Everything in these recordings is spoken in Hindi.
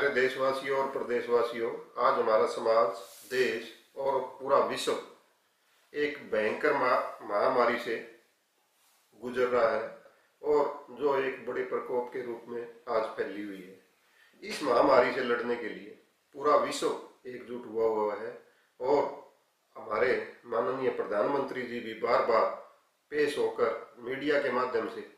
प्यारे देशवासियों और प्रदेशवासियों, आज हमारा समाज, देश और पूरा विश्व एक भयंकर महामारी से गुजर रहा है और जो एक बड़े प्रकोप के रूप में आज फैली हुई है। इस महामारी से लड़ने के लिए पूरा विश्व एकजुट हुआ है और हमारे माननीय प्रधानमंत्री जी भी बार बार पेश होकर मीडिया के माध्यम से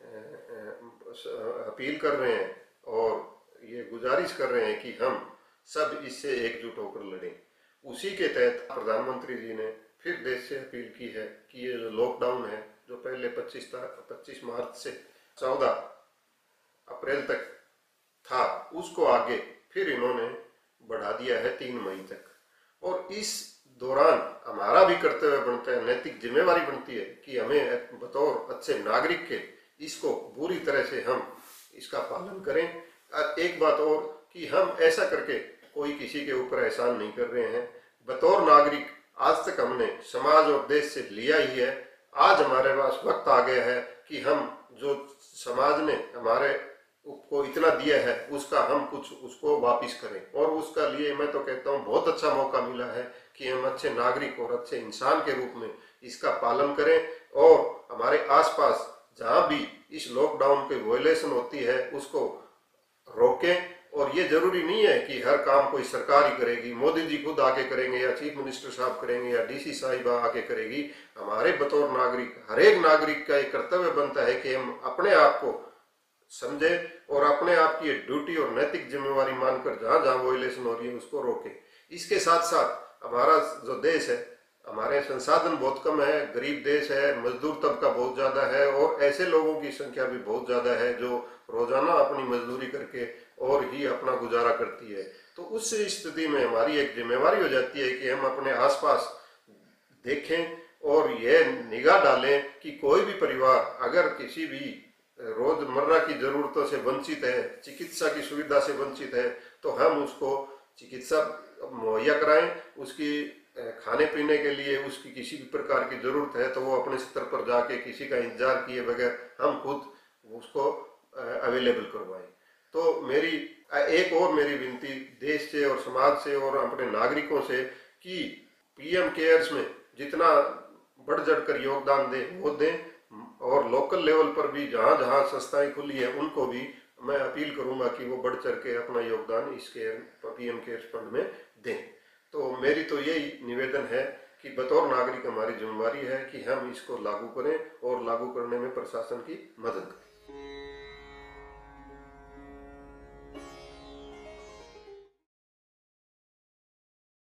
अपील कर रहे हैं और ये गुजारिश कर रहे हैं कि हम सब इससे एकजुट होकर लड़ें। उसी के तहत प्रधानमंत्री जी ने फिर देश से अपील की है कि ये जो लॉकडाउन है, जो पहले 25 मार्च से 14 अप्रैल तक था, उसको आगे फिर इन्होंने बढ़ा दिया है 3 मई तक। और इस दौरान हमारा भी कर्तव्य बनता है, नैतिक जिम्मेवारी बनती है कि हमें बतौर अच्छे नागरिक के इसको पूरी तरह से हम इसका पालन करें। एक बात और कि हम ऐसा करके कोई किसी के ऊपर एहसान नहीं कर रहे हैं। बतौर नागरिक आज तक हमने समाज और देश से लिया ही है। आज हमारे पास वक्त आ गया है कि हम जो समाज ने हमारे को इतना दिया है उसका हम कुछ उसको वापिस करें। और उसका लिए मैं तो कहता हूँ बहुत अच्छा मौका मिला है कि हम अच्छे नागरिक और अच्छे इंसान के रूप में इसका पालन करें और हमारे आसपास जहाँ भी इस लॉकडाउन की वायलेशन होती है उसको रोकें। और ये जरूरी नहीं है कि हर काम कोई सरकार ही करेगी, मोदी जी खुद आके करेंगे या चीफ मिनिस्टर साहब करेंगे या डीसी साहिबा आके करेगी। हमारे बतौर नागरिक, हर एक नागरिक का एक कर्तव्य बनता है कि हम अपने आप को समझें और अपने आप की ड्यूटी और नैतिक जिम्मेवारी मानकर जहाँ जहाँ वायलेशन हो रही है उसको रोकें। इसके साथ साथ हमारा जो देश है, हमारे संसाधन बहुत कम है, गरीब देश है, मजदूर तबका बहुत ज़्यादा है और ऐसे लोगों की संख्या भी बहुत ज़्यादा है जो रोजाना अपनी मजदूरी करके और ही अपना गुजारा करती है। तो उस स्थिति में हमारी एक जिम्मेवारी हो जाती है कि हम अपने आसपास देखें और यह निगाह डालें कि कोई भी परिवार अगर किसी भी रोजमर्रा की जरूरतों से वंचित है, चिकित्सा की सुविधा से वंचित है, तो हम उसको चिकित्सा मुहैया कराएं। उसकी खाने पीने के लिए उसकी किसी भी प्रकार की जरूरत है तो वो अपने स्तर पर जाके किसी का इंतजार किए बगैर हम खुद उसको अवेलेबल करवाएं। तो मेरी एक और मेरी विनती देश से और समाज से और अपने नागरिकों से कि पीएम केयर्स में जितना बढ़ चढ़ कर योगदान दें वो दें और लोकल लेवल पर भी जहाँ जहाँ संस्थाएं खुली है उनको भी मैं अपील करूंगा कि वो बढ़ चढ़ के अपना योगदान इस पीएम केयर्स फंड में दें। तो मेरी तो यही निवेदन है कि बतौर नागरिक हमारी जिम्मेवारी है कि हम इसको लागू करें और लागू करने में प्रशासन की मदद करें।